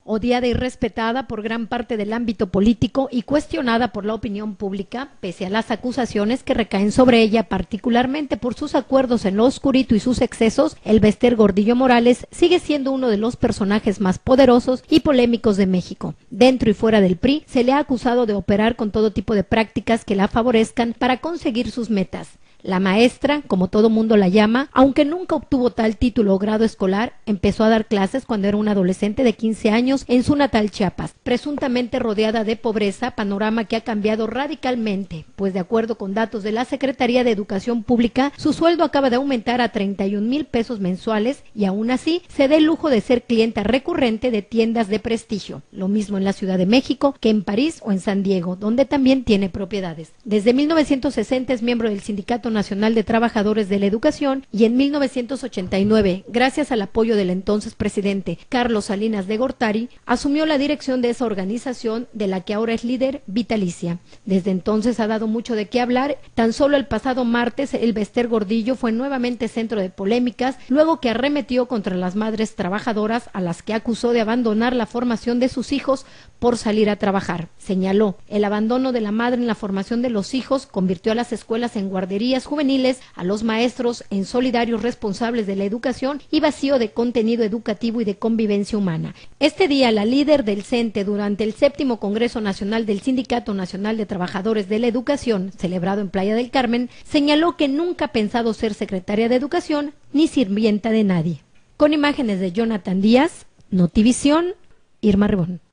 Odiada y respetada por gran parte del ámbito político y cuestionada por la opinión pública, pese a las acusaciones que recaen sobre ella, particularmente por sus acuerdos en lo oscurito y sus excesos, Elbester Gordillo Morales sigue siendo uno de los personajes más poderosos y polémicos de México. Dentro y fuera del PRI, se le ha acusado de operar con todo tipo de prácticas que la favorezcan para conseguir sus metas. La maestra, como todo mundo la llama, aunque nunca obtuvo tal título o grado escolar, empezó a dar clases cuando era una adolescente de 15 años en su natal Chiapas, presuntamente rodeada de pobreza, panorama que ha cambiado radicalmente, pues de acuerdo con datos de la Secretaría de Educación Pública, su sueldo acaba de aumentar a 31,000 pesos mensuales y aún así se da el lujo de ser clienta recurrente de tiendas de prestigio, lo mismo en la Ciudad de México que en París o en San Diego, donde también tiene propiedades. Desde 1960 es miembro del Sindicato Nacional de Trabajadores de la Educación y en 1989, gracias al apoyo del entonces presidente Carlos Salinas de Gortari, asumió la dirección de esa organización de la que ahora es líder vitalicia. Desde entonces ha dado mucho de qué hablar. Tan solo el pasado martes, Elbester Gordillo fue nuevamente centro de polémicas, luego que arremetió contra las madres trabajadoras a las que acusó de abandonar la formación de sus hijos por salir a trabajar. Señaló, el abandono de la madre en la formación de los hijos convirtió a las escuelas en guarderías juveniles, a los maestros en solidarios responsables de la educación y vacío de contenido educativo y de convivencia humana. Este día, la líder del CENTE durante el 7º Congreso Nacional del Sindicato Nacional de Trabajadores de la Educación, celebrado en Playa del Carmen, señaló que nunca ha pensado ser secretaria de Educación ni sirvienta de nadie. Con imágenes de Jonathan Díaz, Notivisión, Irma Rebón.